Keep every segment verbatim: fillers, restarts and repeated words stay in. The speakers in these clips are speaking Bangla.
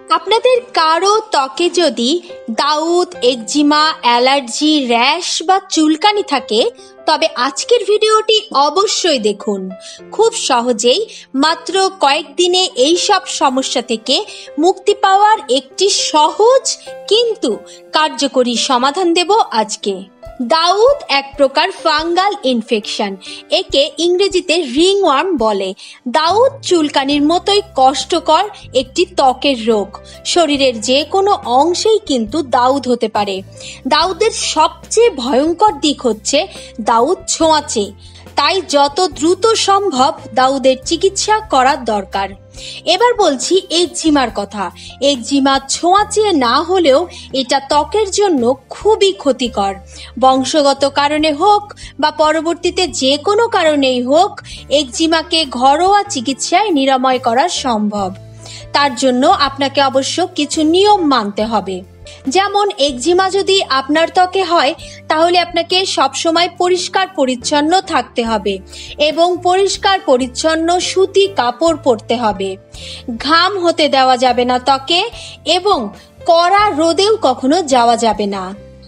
আপনাদের কারো ত্বকে যদি দাউদ, একজিমা, অ্যালার্জি, র্যাশ বা চুলকানি থাকে তবে আজকের ভিডিওটি অবশ্যই দেখুন। খুব সহজেই মাত্র কয়েকদিনে এই সব সমস্যা থেকে মুক্তি পাওয়ার একটি সহজ কিন্তু কার্যকরী সমাধান দেব আজকে। দাউদ এক প্রকার ফাঙ্গাল ইনফেকশন, একে ইংরেজিতে রিংওয়ার্ম বলে। দাউদ চুলকানির মতোই কষ্টকর একটি ত্বকের রোগ। শরীরের যে কোনো অংশেই কিন্তু দাউদ হতে পারে। দাউদের সবচেয়ে ভয়ঙ্কর দিক হচ্ছে দাউদ ছোঁয়াচে, তাই যত দ্রুত সম্ভব দাউদের চিকিৎসা করার দরকার। এবার বলছি একজিমার কথা। একজিমা ছোঁয়াচে না হলেও এটা ত্বকের জন্য খুবই ক্ষতিকর। বংশগত কারণে হোক বা পরবর্তীতে যে কোনো কারণেই হোক, একজিমাকে ঘরোয়া চিকিৎসায় নিরাময় করা সম্ভব। তার জন্য আপনাকে অবশ্য কিছু নিয়ম মানতে হবে। যেমন একজিমা যদি আপনার ত্বকে হয় তাহলে আপনাকে সবসময় পরিষ্কার পরিচ্ছন্ন থাকতে হবে এবং পরিষ্কার পরিচ্ছন্ন সুতি কাপড় পরতে হবে। ঘাম হতে দেওয়া যাবে না ত্বকে এবং কড়া রোদেও কখনো যাওয়া যাবে না।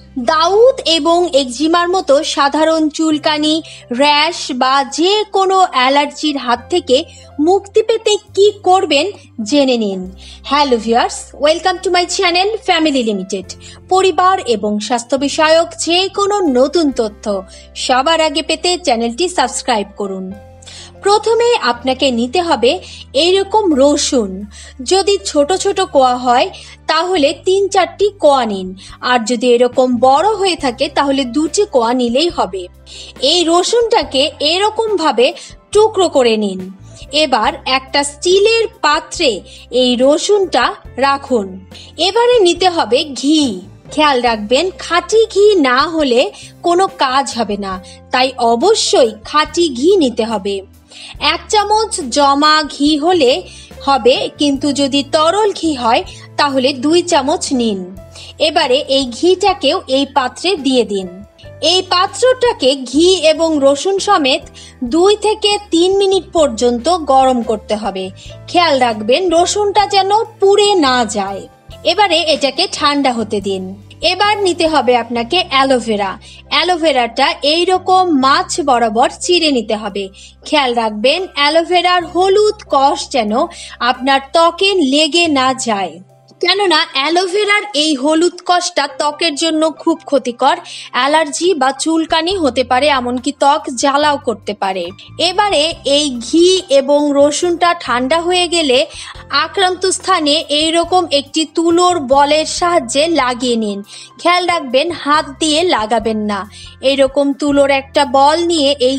দাউদ এবং একজিমার মতো সাধারণ চুলকানি, র্যাশ বা যে কোনো অ্যালার্জির হাত থেকে মুক্তি পেতে কি করবেন জেনে নিন। Hello viewers, welcome to my channel family limited. পরিবার এবং স্বাস্থ্য বিষয়ক যে কোনো নতুন তথ্য সবার আগে পেতে চ্যানেলটি সাবস্ক্রাইব করুন। প্রথমে আপনাকে নিতে হবে এইরকম রসুন। যদি ছোট ছোট কোয়া হয় তাহলে তিন চারটি কোয়া নিন, আর যদি এরকম বড় হয়ে থাকে তাহলে দুটি কোয়া নিলেই হবে। এই রসুনটাকে এরকম ভাবে টুকরো করে নিন। এবার একটা স্টিলের পাত্রে এই রসুনটা রাখুন। এবারে নিতে হবে ঘি। খেয়াল রাখবেন, খাঁটি ঘি না হলে কোনো কাজ হবে না, তাই অবশ্যই খাঁটি ঘি নিতে হবে। এক চামচ জমা ঘি হলে হবে, কিন্তু যদি তরল ঘি হয় তাহলে দুই চামচ নিন। এবারে এই ঘিটাকেও এই পাত্রে দিয়ে দিন। এই পাত্রটাকে ঘি এবং রসুন সমেত দুই থেকে তিন মিনিট পর্যন্ত গরম করতে হবে। খেয়াল রাখবেন রসুনটা যেন পুড়ে না যায়। এবারে এটাকে ঠান্ডা হতে দিন। এবার নিতে হবে আপনাকে অ্যালোভেরা। অ্যালোভেরাটা এইরকম মাছ বরাবর চিড়ে নিতে হবে। খেয়াল রাখবেন অ্যালোভেরার হলুদ কষ যেন আপনার ত্বকে লেগে না যায়, কেননা অ্যালোভেরার এই হলুদ কষটা ত্বকের জন্য খুব ক্ষতিকর। অ্যালার্জি বা চুলকানি হতে পারে, এমনকি ত্বক জ্বালাও করতে পারে। এবারে এই ঘি এবং রসুনটা ঠান্ডা হয়ে গেলে আক্রান্ত স্থানে এইরকম একটি তুলোর বলের সাহায্যে লাগিয়ে নিন। খেয়াল রাখবেন হাত দিয়ে লাগাবেন না। এইরকম তুলোর একটা বল নিয়ে এই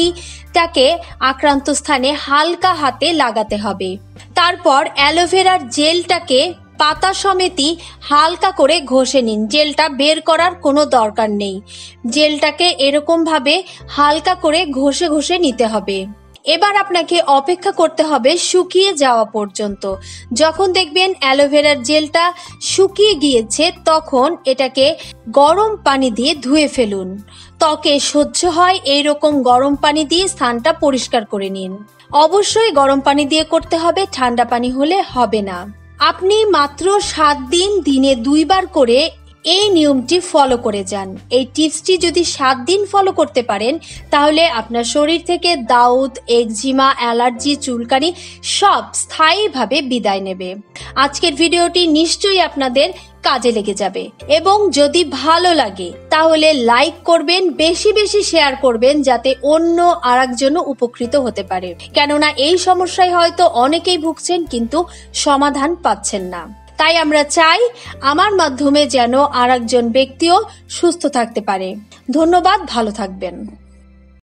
ঘিটাকে আক্রান্ত স্থানে হালকা হাতে লাগাতে হবে। তারপর অ্যালোভেরার জেলটাকে পাতা সমেতই হালকা করে ঘষে নিন। জেলটা বের করার কোনো দরকার নেই। জেলটাকে এরকম ভাবে হালকা করে ঘষে ঘষে নিতে হবে। এবার আপনাকে অপেক্ষা করতে হবে শুকিয়ে যাওয়া পর্যন্ত। যখন দেখবেন অ্যালোভেরার জেলটা শুকিয়ে গিয়েছে তখন এটাকে গরম পানি দিয়ে ধুয়ে ফেলুন। ত্বকে সহ্য হয় এইরকম গরম পানি দিয়ে স্থানটা পরিষ্কার করে নিন। অবশ্যই গরম পানি দিয়ে করতে হবে, ঠান্ডা পানি হলে হবে না। আপনি মাত্র সাত দিন দিনে দুইবার করে এই নিয়মটি ফলো করে যান। এই টিপসটি যদি সাত দিন ফলো করতে পারেন তাহলে আপনার শরীর থেকে দাউদ, একজিমা, অ্যালার্জি, চুলকানি সব স্থায়ীভাবে বিদায় নেবে। আজকের ভিডিওটি নিশ্চয়ই আপনাদের কাজে লেগে যাবে এবং যদি ভালো লাগে তাহলে লাইক করবেন, বেশি বেশি শেয়ার করবেন যাতে অন্য আরেকজনও উপকৃত হতে পারে। কেননা এই সমস্যায় হয়তো অনেকেই ভুগছেন কিন্তু সমাধান পাচ্ছেন না। তাই আমরা চাই আমার মাধ্যমে যেন আরেকজন ব্যক্তিও সুস্থ থাকতে পারে। ধন্যবাদ, ভালো থাকবেন।